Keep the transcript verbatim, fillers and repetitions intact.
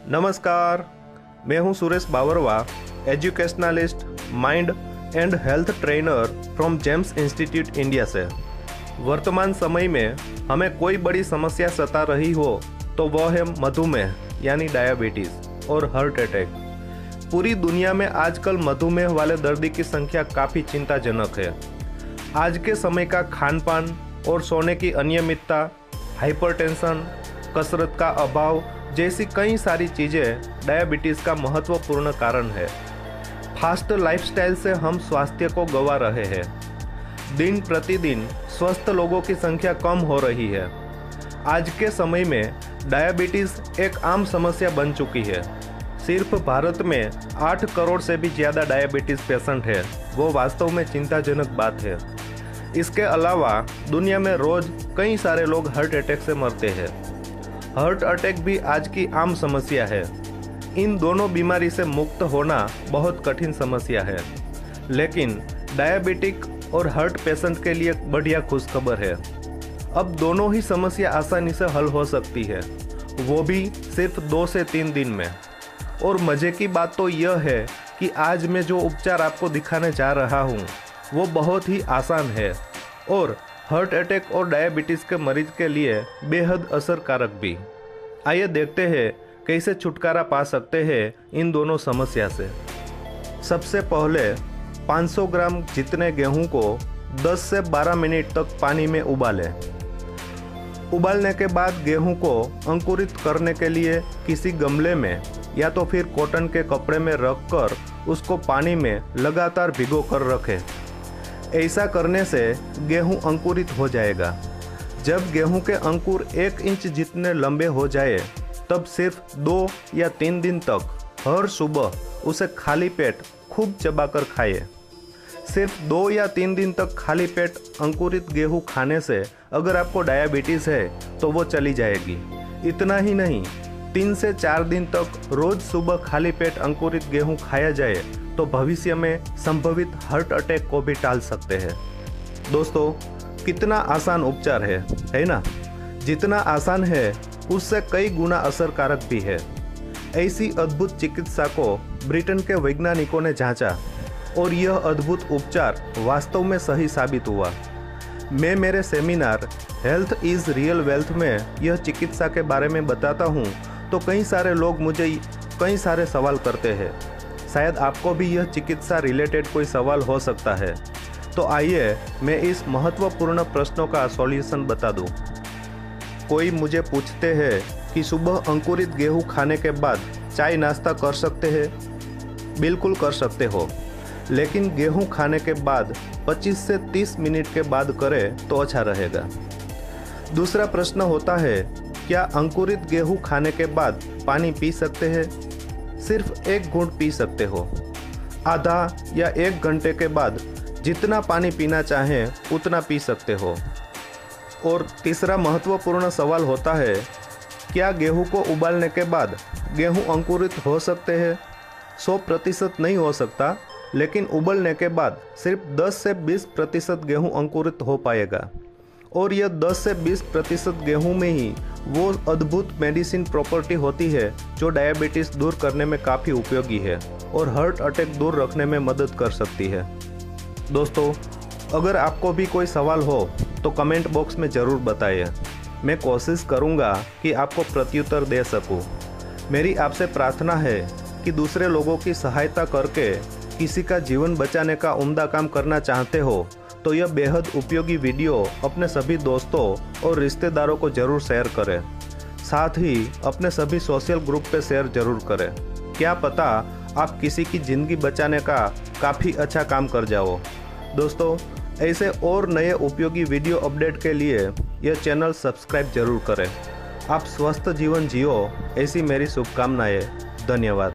नमस्कार, मैं हूं Suresh Bawarwa, educationalist, mind and health trainer from Gems institute India से। वर्तमान समय में हमें कोई बड़ी समस्या सता रही हो तो वह है मधुमेह यानी डायबिटीज़ और हार्ट अटैक। पूरी दुनिया में आजकल मधुमेह वाले दर्दी की संख्या काफ़ी चिंताजनक है। आज के समय का खान पान और सोने की अनियमितता, हाइपरटेंशन, कसरत का अभाव जैसी कई सारी चीज़ें डायबिटीज़ का महत्वपूर्ण कारण है। फास्ट लाइफस्टाइल से हम स्वास्थ्य को गंवा रहे हैं। दिन प्रतिदिन स्वस्थ लोगों की संख्या कम हो रही है। आज के समय में डायबिटीज़ एक आम समस्या बन चुकी है। सिर्फ भारत में आठ करोड़ से भी ज़्यादा डायबिटीज़ पेशेंट है, वो वास्तव में चिंताजनक बात है। इसके अलावा दुनिया में रोज़ कई सारे लोग हार्ट अटैक से मरते हैं। हार्ट अटैक भी आज की आम समस्या है। इन दोनों बीमारी से मुक्त होना बहुत कठिन समस्या है, लेकिन डायबिटिक और हार्ट पेशेंट के लिए बढ़िया खुशखबर है। अब दोनों ही समस्या आसानी से हल हो सकती है, वो भी सिर्फ दो से तीन दिन में। और मज़े की बात तो यह है कि आज मैं जो उपचार आपको दिखाने जा रहा हूँ वो बहुत ही आसान है और हार्ट अटैक और डायबिटीज़ के मरीज के लिए बेहद असरकारक भी। आइए देखते हैं कैसे छुटकारा पा सकते हैं इन दोनों समस्या से। सबसे पहले पाँच सौ ग्राम जितने गेहूं को दस से बारह मिनट तक पानी में उबालें। उबालने के बाद गेहूं को अंकुरित करने के लिए किसी गमले में या तो फिर कॉटन के कपड़े में रखकर उसको पानी में लगातार भिगो कर रखें। ऐसा करने से गेहूं अंकुरित हो जाएगा। जब गेहूं के अंकुर एक इंच जितने लंबे हो जाए तब सिर्फ दो या तीन दिन तक हर सुबह उसे खाली पेट खूब चबाकर खाइए। सिर्फ दो या तीन दिन तक खाली पेट अंकुरित गेहूं खाने से अगर आपको डायबिटीज़ है तो वो चली जाएगी। इतना ही नहीं, तीन से चार दिन तक रोज सुबह खाली पेट अंकुरित गेहूं खाया जाए तो भविष्य में संभवित हार्ट अटैक को भी टाल सकते हैं। दोस्तों, कितना आसान उपचार है, है ना? जितना आसान है उससे कई गुना असरकारक भी है। ऐसी अद्भुत चिकित्सा को ब्रिटेन के वैज्ञानिकों ने जांचा और यह अद्भुत उपचार वास्तव में सही साबित हुआ। मैं मेरे seminar health is real wealth में यह चिकित्सा के बारे में बताता हूँ तो कई सारे लोग मुझे कई सारे सवाल करते हैं। शायद आपको भी यह चिकित्सा रिलेटेड कोई सवाल हो सकता है, तो आइए मैं इस महत्वपूर्ण प्रश्नों का सॉल्यूशन बता दूं। कोई मुझे पूछते हैं कि सुबह अंकुरित गेहूं खाने के बाद चाय नाश्ता कर सकते हैं? बिल्कुल कर सकते हो, लेकिन गेहूं खाने के बाद पच्चीस से तीस मिनट के बाद करें तो अच्छा रहेगा। दूसरा प्रश्न होता है, क्या अंकुरित गेहूं खाने के बाद पानी पी सकते हैं? सिर्फ एक घूंट पी सकते हो। आधा या एक घंटे के बाद जितना पानी पीना चाहें उतना पी सकते हो। और तीसरा महत्वपूर्ण सवाल होता है, क्या गेहूं को उबालने के बाद गेहूं अंकुरित हो सकते हैं? सौ प्रतिशत नहीं हो सकता, लेकिन उबलने के बाद सिर्फ दस से बीस प्रतिशत गेहूं अंकुरित हो पाएगा। और यह दस से बीस प्रतिशत गेहूं में ही वो अद्भुत मेडिसिन प्रॉपर्टी होती है जो डायबिटीज़ दूर करने में काफ़ी उपयोगी है और हार्ट अटैक दूर रखने में मदद कर सकती है। दोस्तों, अगर आपको भी कोई सवाल हो तो कमेंट बॉक्स में ज़रूर बताइए। मैं कोशिश करूँगा कि आपको प्रत्युत्तर दे सकूँ। मेरी आपसे प्रार्थना है कि दूसरे लोगों की सहायता करके किसी का जीवन बचाने का उम्दा काम करना चाहते हो तो यह बेहद उपयोगी वीडियो अपने सभी दोस्तों और रिश्तेदारों को जरूर शेयर करें। साथ ही अपने सभी सोशल ग्रुप पे शेयर जरूर करें। क्या पता आप किसी की ज़िंदगी बचाने का काफ़ी अच्छा काम कर जाओ। दोस्तों, ऐसे और नए उपयोगी वीडियो अपडेट के लिए यह चैनल सब्सक्राइब जरूर करें। आप स्वस्थ जीवन जियो, ऐसी मेरी शुभकामनाएं। धन्यवाद।